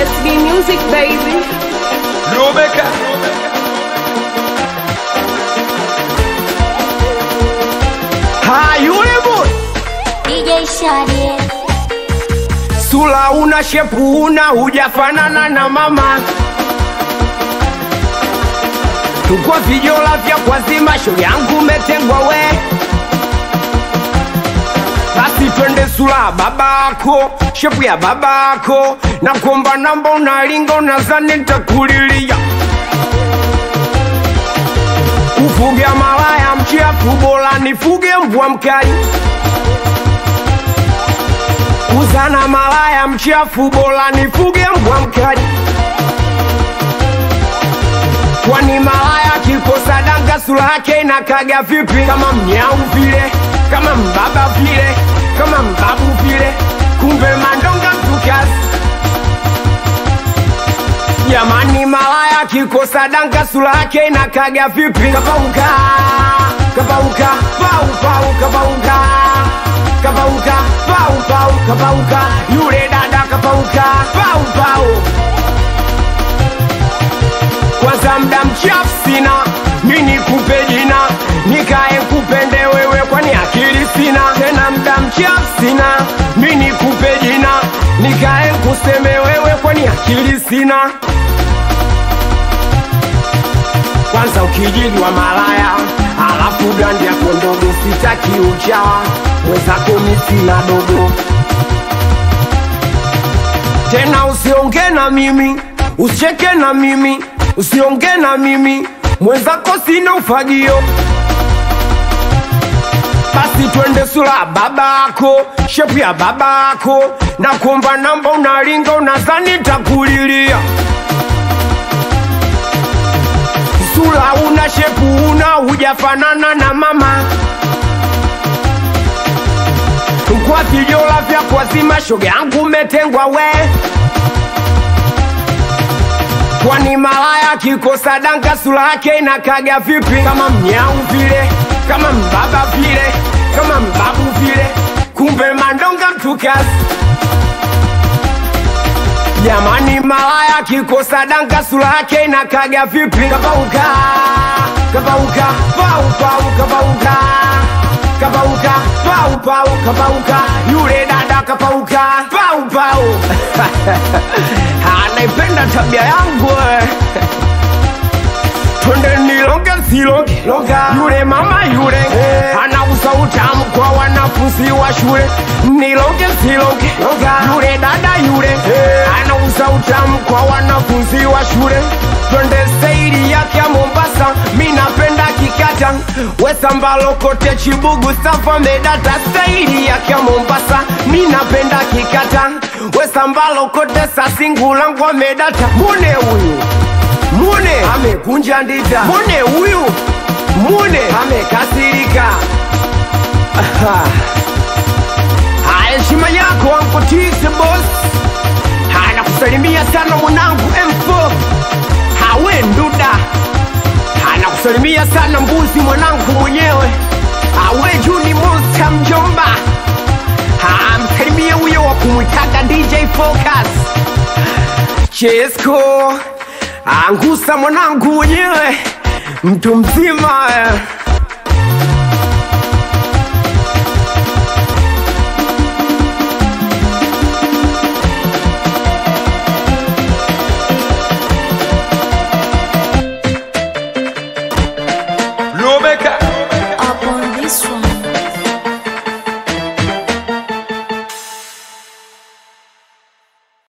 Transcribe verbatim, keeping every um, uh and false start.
S B Music, baby. Rebecca. Ha, yule boy D J Shadi. Sula una shepu una hujafanana na mama. Tukwa vijola vya kwa zima show yangu metengwa we. Basi twende Sula babako, shepu ya babako. Na kuomba namba unalinga unazani nitakulilia. Kufugia malaya mchafu bora nifuge mbwa mkali. Kuzana malaya mchafu bora nifuge mbwa mkali. Kwani malaya kikosa danga sura yake inakaga vipi? Kama mnyau vile, kama mbaba vile, kama mbabu vile. Kumbe mandonga mtukazi. Jamani malaya kikosa danga sura yake inakaga vipi? Kabauka, kabauka, pau pau kabauka. Kabauka, pau pau kabauka. Yule dada kabauka, pau pau. Kwanza mda mchafu sina, mini kupe jina. Nikae kupende wewe kwani akili sina. Tena mda mchafu sina, mini kupe jina. Nikae kuseme wewe kwani akili sina. Kwanza ukijili wa malaya, alafu gandi ya kondogo sitaki uchawa. Mwezako misina dogo. Tena usionge na mimi, usicheke na mimi. Usionge na mimi, mwenzako sina ufagio. Basi twende Sula babako, shepu ya babako. Na kuomba namba unalinga unazani takulilia. Sula una shepu una hujafanana na mama. Kwa vijola vya kwa zima shoga yangu metengwa we. Kwani malaya kikosa danga sura yake inakaga vipi? Kama mnyau vile, kama mbaba vile, kama mbabu vile. Kumbe mandonga mtukazi. Jamani malaya kikosa danga sura yake inakaga vipi? Kabauka, kabauka, pau pau kabauka. Kabauka, pau pau kabauka. Yule dada kabauka, pau pau. Anaipenda tabia yangu. Twende nilonge silonge longa. Yule mama yule hey. Anauza utamu kwa wanafunzi wa shule. Nilonge silonge longa. Yule dada yule hey. Anauza utamu kwa wanafunzi wa shule. Twende saidi yake ya Mombasa. Minapenda kikata. Wesambalo kote Chibugu Safa medata. Saidi yake ya Mombasa. Minapenda kikata. Wesambalo kote Sasingula ngwa medata. Mune huyu Mune amekunja ndita. Mune huyu Mune amekasirika. Heshima yako Uncle Tix boss. Hana kusalimia sana mwanangu M four. Hawe nduda. Hana kusalimia sana mbuzi mwanangu mwenyewe. Hawe Juni Monster mjomba. Hamsalimia huyo wa kumwitaga D J Focus. Chesko Angusa mwanangu mwenyewe. Mtu mzima.